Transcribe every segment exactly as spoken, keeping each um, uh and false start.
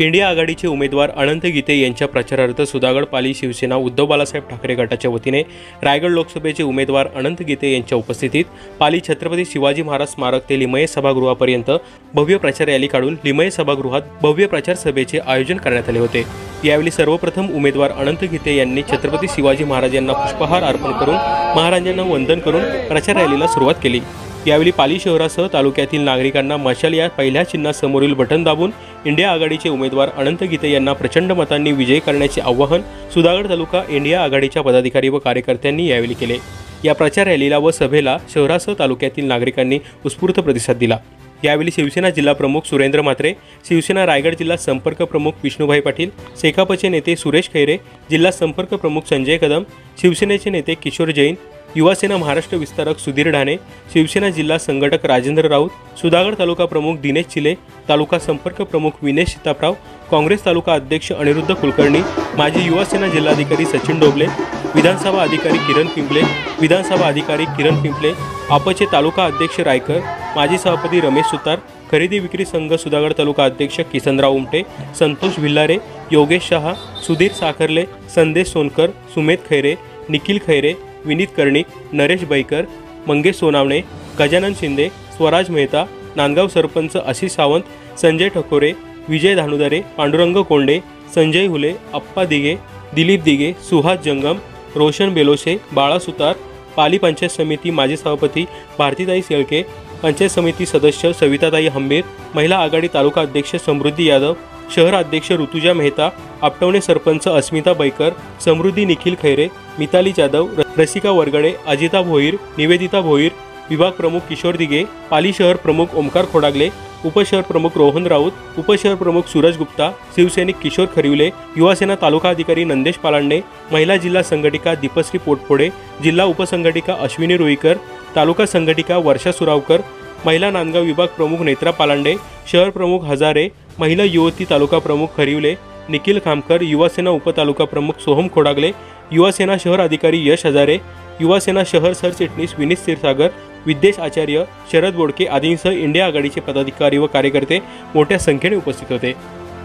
India आघाडीचे उमेदवार अनंत गीते यांच्या प्रचारार्थ सुधागड पाली शिवसेना उद्धव बाळासाहेब ठाकरे गटाच्या वतीने रायगड लोकसभेचे उमेदवार अनंत गीते यांच्या उपस्थितीत पाली छत्रपती शिवाजी महाराज स्मारक ते लिमये सभागृहापर्यंत भव्य प्रचार रॅली काढून लिमये सभागृहात भव्य प्रचार सभेचे आयोजन करण्यात आले होते। यावेळी सर्वप्रथम उमेदवार अनंत गीते यांनी छत्रपती शिवाजी महाराज यांना पुष्पहार अर्पण करून महाराजांना वंदन करून प्रचार रॅलीला सुरुवात केली। यावेळी पाली शहरासह तालुक्यातील नागरिकांना मशाल या पहिल्या चिन्हासमोरील बटन दाबून इंडिया आघाडीचे उमेदवार अनंत गीते यांना प्रचंड मतांनी विजयी करण्याचे आवाहन सुधागड तालुका इंडिया आघाडीच्या पदाधिकारी व कार्यकर्त्यांनी यावेळी केले। या प्रचार रॅलीला व सभेला शहरासह तालुक्यातील नागरिकांनी उत्स्फूर्त प्रतिसाद दिला। यावेळी शिवसेना जिल्हा प्रमुख सुरेंद्र म्हात्रे, शिवसेना रायगड जिल्हा संपर्क प्रमुख विष्णुभाई पाटील, सेकापचे नेते सुरेश खैरे, जिल्हा संपर्क प्रमुख संजय कदम, शिवसेनेचे नेते किशोर जैन, युवासेना महाराष्ट्र विस्तारक सुधीर ढाणे, शिवसेना जिल्हा संघटक राजेंद्र राऊत, सुधागड तालुका प्रमुख दिनेश चिले, तालुका संपर्क प्रमुख विनेश सीतापराव, काँग्रेस तालुका अध्यक्ष अनिरुद्ध कुलकर्णी, माजी युवासेना जिल्हाधिकारी सचिन डोबले, विधानसभा अधिकारी किरण पिंपले, विधानसभा अधिकारी किरण पिंपले, आपचे तालुका अध्यक्ष रायकर, माजी सभापती रमेश सुतार, खरेदी विक्री संघ सुधागड तालुका अध्यक्ष किसनराव उमटे, संतोष भिल्लारे, योगेश शहा, सुधीर साखरले, संदेश सोनकर, सुमेध खैरे, निखिल खैरे, विनीत कर्णिक, नरेश बैकर, मंगेश सोनावणे, गजानन शिंदे, स्वराज मेहता, नांदगाव सरपंच आशिष सावंत, संजय ठकोरे, विजय धानुदारे, पांडुरंग कोंडे, संजय हुले, अप्पा दिगे, दिलीप दिगे, सुहास जंगम, रोशन बेलोशे, बाळा सुतार, पाली पंचायत समिती माजी सभापती भारतीताई सेळके, पंचायत समिती सदस्य सविताताई हंबीर, महिला आघाडी तालुका अध्यक्ष समृद्धी यादव, शहर अध्यक्ष ऋतुजा मेहता, आपटवणे सरपंच अस्मिता बैकर, समृद्धी निखिल खैरे, मिताली जाधव, रसिका वरगडे, अजिता भोईर, निवेदिता भोईर, विभाग प्रमुख किशोर दिगे, पाली शहर प्रमुख ओमकार खोडागले, उपशहर प्रमुख रोहन राऊत, उपशहर प्रमुख सूरज गुप्ता, शिवसैनिक किशोर खरिवले, युवासेना तालुका अधिकारी नंदेश पालांडे, महिला जिल्हा संघटिका दीपश्री पोटफोडे, जिल्हा उपसंघटिका अश्विनी रुईकर, तालुका संघटिका वर्षा सुरावकर, महिला नांदगाव विभाग प्रमुख नेत्रा पालांडे, शहर प्रमुख हजारे, महिला युवती तालुका प्रमुख खरिवले, निखिल खामकर, युवासेना उपतालुका प्रमुख सोहम खोडागले, युवासेना शहर अधिकारी यश हजारे, युवासेना शहर सरचिटणीस विनीत क्षीरसागर, विद्येश आचार्य, शरद बोडके आदींसह इंडिया आघाडीचे पदाधिकारी व कार्यकर्ते मोठ्या संख्येने उपस्थित होते।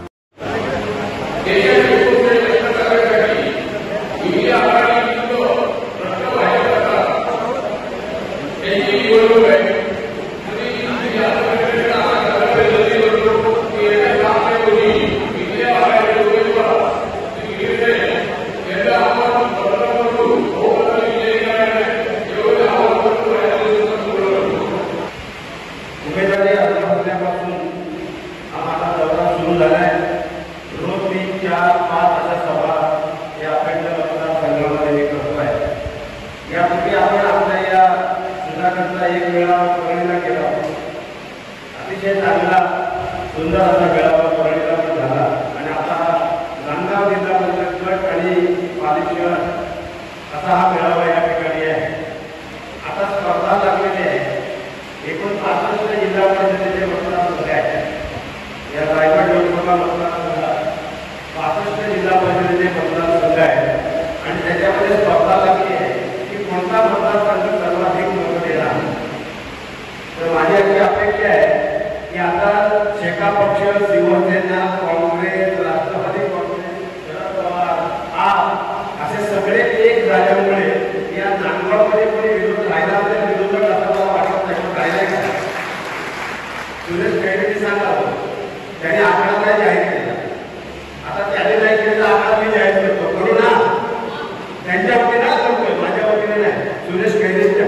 एक मेळावा परळीला केला, अतिशय चांगला सुंदर असा मेळावा परळीला झाला आणि आता नांदगाव जिल्हा परिषद गट आणि पाली शहर असा हा मेळावा या ठिकाणी आहे। आता स्पर्धा लागलेली आहे। एकूण पासष्ट जिल्हा परिषदेचे मतदारसंघ आहेत। या रायगड लोकसभा मतदारसंघात पासष्ट जिल्हा परिषदेचे मतदारसंघ आहेत आणि त्याच्यामध्ये स्पर्धा लागली आहे की कोणता मतदारसंघ सर्वाधिक मत देणार। तर माझी अशी अपेक्षा आहे की आता शेका पक्ष, शिवसेना, काँग्रेस, राष्ट्रवादी काँग्रेस, शरद पवार आप असे सगळे एक झाल्यामुळे या नांदगावमध्ये कोणी विरोध राहिला तर विरोधक आता मला वाटत नाही राहिला का। सुरेश खैरेंनी सांगावं, त्यांनी आकडा नाही जाहीर केला, आता त्याने नाही केलेला आकडा मी जाहीर करतो, करू ना, त्यांच्या वतीने करतोय, माझ्या वतीने नाही, सुरेश खैरेंच्या।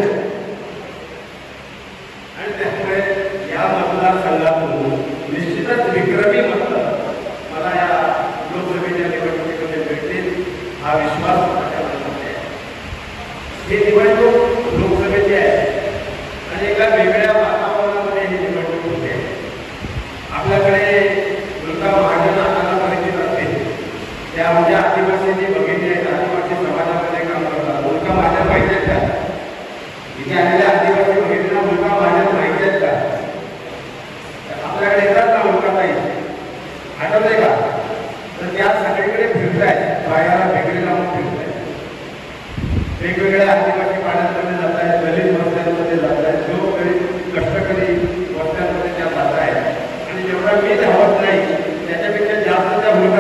आणि त्यामुळे या मतदारसंघातून निश्चितच विक्रमी मत मला या लोकसभेच्या निवडणुकीमध्ये मिळतील हा विश्वास माझ्या मनामध्ये आहे। ही निवडणूक लोकसभेची आहे आणि एका वेगळ्या वातावरणामध्ये ही निवडणूक होते। आपल्याकडे मुलगा महाजन आपल्याला परिचित असतील, त्या म्हणजे आदिवासींनी बघितले आहेत, आदिवासी समाजामध्ये काम करतात। मुलगा महाजन माहिती आहेत का? इथे आलेल्या आदिवासी बघितलेला मुलगा महाजन माहिती आहेत का? आपल्याकडे येतात ना मुलगा ताई, आठवतंय का? तर त्या सगळीकडे फिरताय, बाहेर वेगळे लावून फिरताय, वेगवेगळ्या आदिवासी पाड्यांमध्ये जात आहेत, दलित वस्त्यांमध्ये जात आहेत, जो गरीब कष्टकरी वस्त्यांमध्ये त्या जात आहेत आणि जेवढा मी धावत नाही त्याच्यापेक्षा जास्त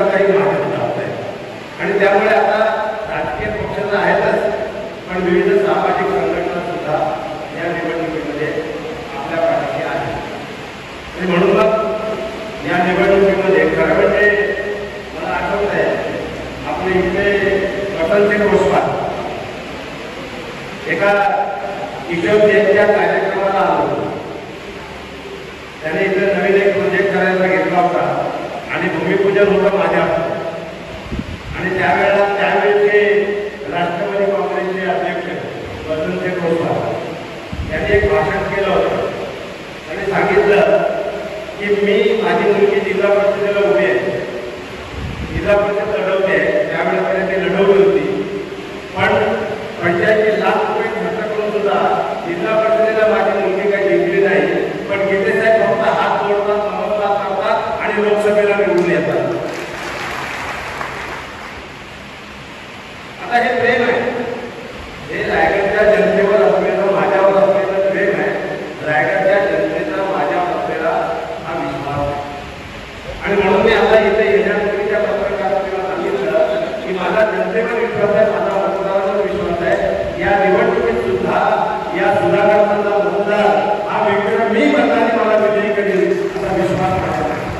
काही माझ्या चालत आहे. आणि त्यामुळे आता राजकीय पक्ष तर आहेतच, पण विविध सामाजिक संघटना सुद्धा या निवडणुकीमध्ये आपल्या पाठीशी आहे. आणि म्हणून मग या निवडणुकीमध्ये खरं म्हणजे मला आठवत आहे, आपले इथे वसंत गोस्वाल एका ईश्वर जयंतीच्या कार्यक्रमाला आलो होतो. त्याने इथे नवीन एक प्रोजेक्ट करायला घेतला होता आणि भूमिपूजन होतं माझ्या. आणि त्यावेळेला त्यावेळेचे राष्ट्रवादी काँग्रेसचे अध्यक्ष वसंत गोस्वाल यांनी एक भाषण केलं होतं आणि सांगितलं की मी माझी मुलगी जिल्हा परिषदेला उभी आहे, जिल्हा परिषद लढवते आहे. त्यावेळेपर्यंत ती लढवली होती, पण पंच्याऐंशी लाख रुपये खर्च करून सुद्धा जिल्हा परिषदेला माझी मुलगी काही जिंकली नाही. पण गीते साहेब फक्त हात जोडतात, नमस्कार करतात आणि लोकसभेला निवडून येतात. आता हे प्रेम आहे, हे रायगडच्या जनतेवर असलेलं, माझ्यावर असलेलं प्रेम आहे. रायगडच्या जनतेचा माझ्यावर असलेला हा विश्वास आहे. आणि म्हणून मी आता इथे येण्यापूर्वीच्या पत्रकारांना सांगितलं की माझा जनतेवर विश्वास आहे, माझा मतदारांवर विश्वास आहे. या निवडणुकीत सुद्धा या सुधाकरांचा मतदार हा व्यक्तीला मी मताने मला विजयी करेल असा विश्वास माझा आहे.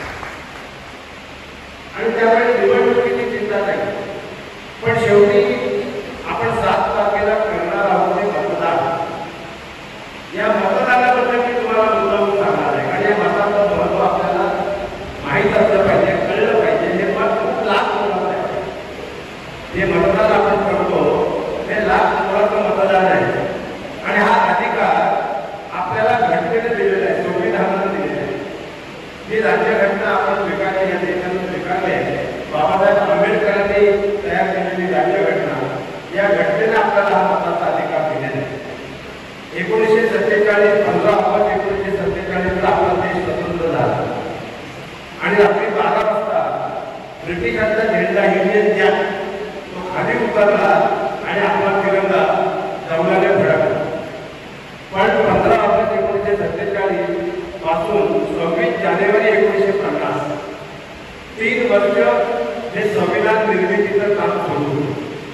आणि त्यावेळी निवडणुकीची चिंता नाही, पण शेवटी आपण सात तारखेला करणार आहोत ते मतदान. या मतदानाबद्दल मी तुम्हाला मुद्दामून सांगणार आहे. आणि या मताचं महत्व आपल्याला माहीत असलं पाहिजे, कळलं पाहिजे. हे मत खूप लाख मोलाचं आहे. जे मतदान आपण करतो हे लाख मोलाचं मतदान आहे. आणि हा अधिकार आपल्याला घटनेने दिलेला आहे, संविधानाने दिलेला आहे. ही राज्यघटना आपण स्वीकारली, या देशाने स्वीकारली आहे. बाबासाहेब आंबेडकरांनी तयार केलेली राज्यघटना, या घटनेने आपल्याला हा मताचा अधिकार दिलेला आहे. एकोणीसशे सत्तेचाळीस पंधरा ऑगस्ट एकोणीसशे सत्तेचाळीसला आपला देश स्वतंत्र झाला. आणि रात्री बारा वाजता ब्रिटिशांचा झेंडा युनियन जॅक तो खाली उतरला आणि आपला तिरंगा जवळाने फडकला. पण पंधरा ऑगस्ट एकोणीसशे सत्तेचाळीस पासून सव्वीस जानेवारी एकोणीसशे पन्नास तीन वर्ष हे संविधान निर्मितीचं काम सुरू होतं.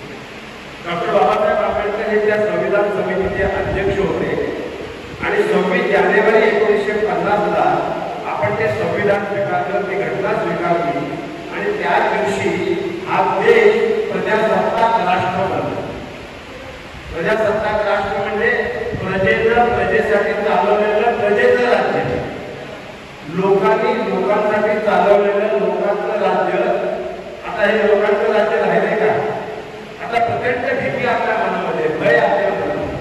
डॉक्टर बाबासाहेब आंबेडकर हे त्या संविधान समितीचे अध्यक्ष होते. आणि सव्वीस जानेवारी एकोणीसशे पन्नासला आपण ते संविधान स्वीकारलं, ती घटना स्वीकारली. आणि त्या दिवशी हा देश प्रजासत्ताक राष्ट्र बनला. प्रजासत्ताक राष्ट्र म्हणजे प्रजेनं प्रजेसाठी चालवलेलं प्रजेचं राज्य, लोकांनी लोकांसाठी चालवलेलं लोकांचं राज्य. आता हे लोकांचं राज्य राहिले का? आता प्रचंड भीती आपल्या मनामध्ये, भय आपल्या मनामध्ये.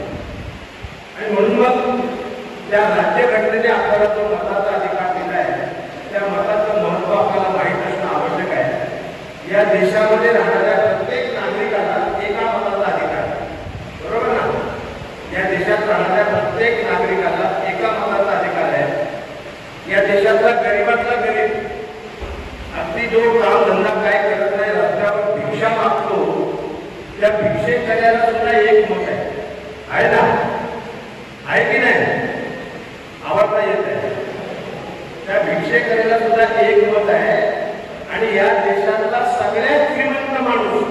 आणि म्हणून मग त्या राज्यघटनेने आपल्याला जो मताचा अधिकार दिला आहे, त्या मताचं महत्व आपल्याला माहीत असणं आवश्यक आहे. या देशामध्ये राहणाऱ्या प्रत्येक नागरिकाला एका मताचा अधिकार आहे, बरोबर ना? या देशात राहणाऱ्या प्रत्येक नागरिकाला एका मताचा अधिकार आहे. या देशातला गरीबातला गरीब, अगदी जो काम धंदा काय करत नाही, रस्त्यावर भिक्षा मागतो, त्या भिक्षे करायला सुद्धा एक मत आहे, आहे ना? आहे की नाही? आवडता येत आहे. त्या भिक्षे करायला सुद्धा एक मत आहे. आणि या देशातला सगळ्यात श्रीमंत माणूस,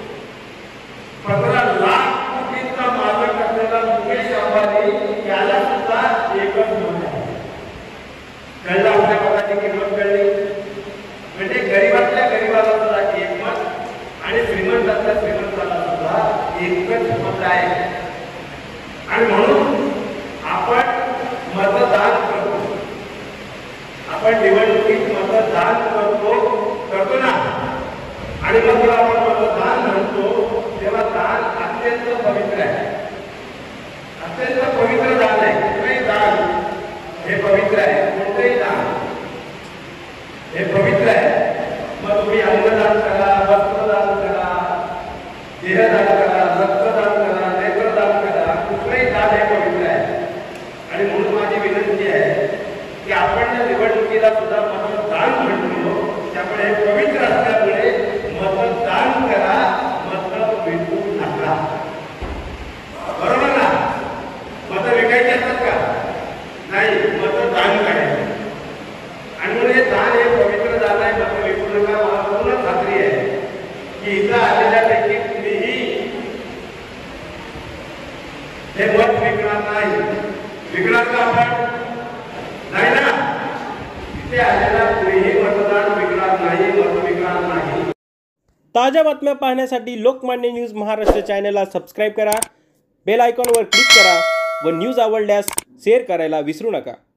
पंधरा लाख कोटींचा मालक असलेला मुकेश अंबानी, याला सुद्धा एकच मत आहे. कळलं? आपल्या मताची किंमत कळली. म्हणजे गरीबातल्या गरीबाला सुद्धा एक मत आणि श्रीमंतातल्या श्रीमंताला सुद्धा एकच मत आहे. आणि म्हणून आपण मतदान करतो, आपण निवडणुकीत मतदान करतो करतो ना. आणि मग जेव्हा आपण मतदान म्हणतो तेव्हा दान अत्यंत पवित्र आहे, अत्यंत पवित्र दान आहे. कुठलंही दान हे पवित्र आहे, कोणतंही दान हे पवित्र आहे. मग तुम्ही अंगदान करा, वस्त्रदान करा, देहदान करा, रक्तदान करा, नेत्रदान करा, कुठलंही दान हे पवित्र आहे. आणि म्हणून माझी विनंती आहे की आपण या निवडणुकीला सुद्धा मतदान म्हणतो, त्यामुळे हे पवित्र असल्यामुळे मतदान करा, मत विकू नका. बरोबर ना? मत विकायची असतात का? नाही, मतदान करायचं. आणि म्हणून हे दान हे पवित्र दान आहे, मत विकू नका. की इथं आलेल्यापैकी कुणीही हे मत विकणार नाही. विकणार का आपण? नाही ना. इथे आलेला कुणीही मतदान विकणार नाही, मत विकणार नाही. ताज्या बातम्या पाहण्यासाठी लोकमान्य न्यूज महाराष्ट्र चॅनलला सबस्क्राईब करा, बेल आयकॉनवर क्लिक करा व न्यूज आवडल्यास शेअर करायला विसरू नका.